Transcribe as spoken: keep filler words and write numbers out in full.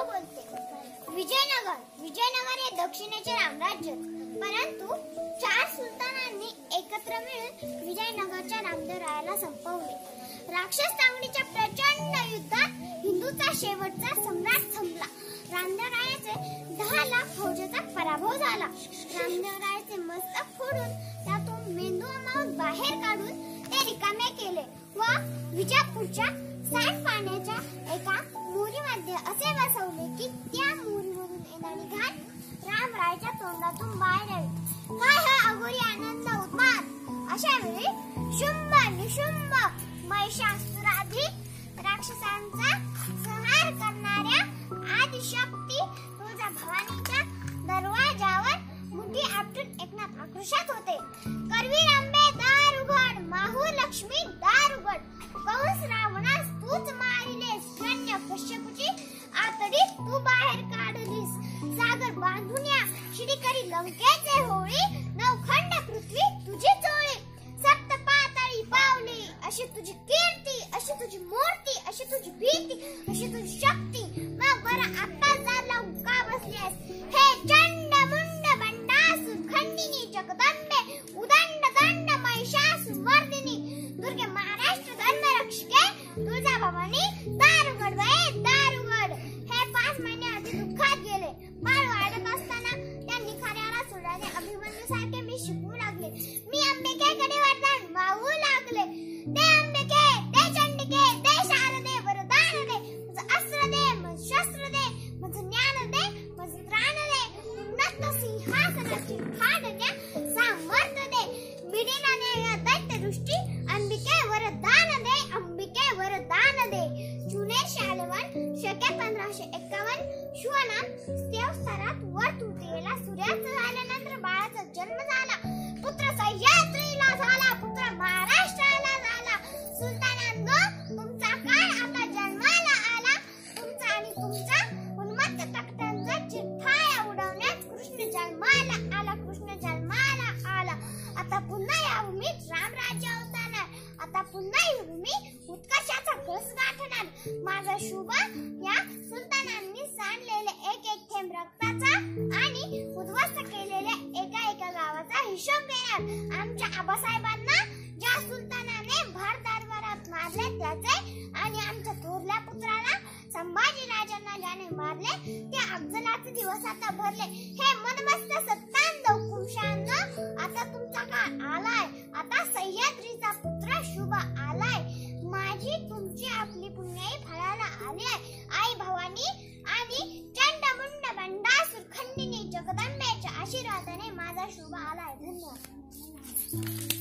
नाव बोलते. विजयनगर विजयनगर हे दक्षिणेचे रामराज्य, परंतु चार सुलतानांनी एकत्र मिळून विजयनगरच्या नामदेवरायाला संपवले. राक्षस तांगडीच्या प्रचंड युद्धात हिंदूचा शेवटचा सम्राट संपला. रामदेवरायाचे दहा लाख फौजेचा पराभव झाला. रामदेवरायाचे मस्तक फोडून त्यातून मेंदू मांस बाहेर काढून ते रिकामे केले व विजापूरच्या सांडपाण्याच्या एका मोरीमध्ये असे बसवले की त्या मोरीमधून येणारी घाण रामरायाच्या तोंडातून बाहेर यावी. हा हा अघोरी आनंद उत्पाद. अशा वेळी शुंभ निशुंभ महिषासुरादी राक्षसांचा संहार करणाऱ्या आदिशक्ती तुळजाभवानीच्या दरवाजावर मुठी आपटून एकनाथ आक्रोशात होते. करवीर अंबे दार उघड, माहू लक्ष्मी दार उघड. कंस रावणास तूच मारिलेस, हिरण्य कश्यपूची आतडी तू बाहेर काढलीस. सागर बांधून या श्रीकरी लंकेचे होळी, नवखंड पृथ्वी तुझी चोळी. सप्त पाताळी पावली अशी तुझी कीर्ती, अशी तुझी मूर्ती, अशी तुझी भीती, अशी तुझी शक्ती. मग बरं आता झाला का बसलीस? हे चंड मुंड बंडासुर खंडिनी जगदंबे उदंड दंड महिषासुरमर्दिनी दुर्गे महाराष्ट्र धर्मरक्षके तुळजाभवानी दार उघड बाई दार उघड. हे पाच महिने आधी दुःखात गेले. बाळ वाढत असताना त्या निखाऱ्याला सोडल्याने अभिमन्यू सारखे मी शिकू लागले. मी अंबिकेकडे वरदान मागू लागले. दे अंबिके, दे चंडिके, दे शारदे वरदान दे. माझं अस्त्र दे, माझं शस्त्र दे, माझं ज्ञान दे, माझं त्राण दे. उन्नत सिंहासनाची खाड द्या, सामर्थ्य दे. विडीनाने या दैत्य दृष्टी अंबिके वरदान दे, अंबिके वरदान दे. जुने शालवन शके पंधराशे एक्कावन्न शिवनाम देवस्थानात वर तृतीयेला सूर्यास्त झाल्यानंतर बाळाचा जन्म झाला. पुत्र सह्याद्रीला झाला, पुत्र महाराष्ट्राला झाला. सुलतानांनो, तुमचा काळ आता जन्माला आला. तुमचा आणि तुमचा उन्मत्त तख्तांचा चिठ्ठाया उडवण्यात कृष्ण जन्माला आला, कृष्ण जन्माला आला. आता पुन्हा या भूमीत रामराज्य अवतरणार. आता पुन्हा ही भूमी उत्कर्षाचा कळस गाठणार. माझा शुभ या सुलतानांनी सांडलेले एक एक थेंब रक्ताचा आणि उद्ध्वस्त केलेल्या एका एका गावाचा हिशोब घेणार. आमच्या आबासाहेबांना ज्या सुलतानाने भर दरबारात मारले त्याचे आणि आमच्या थोरल्या पुत्राला संभाजी राजांना ज्याने मारले त्या अफजलाचे दिवस आता भरले. हे मनमस्त सत्तांध हुकुमशाहांनो, आता तुमचा काळ आलाय. आता सह्याद्रीचा पुत्र शुभ आलाय. माझी तुमची आपली पुण्याई फळाला आली आहे. आई भवानी आणि चंडमुंड बंडासुर खंडिनी जगदंबेच्या आशीर्वादाने माझा शुभ आलाय. धन्यवाद.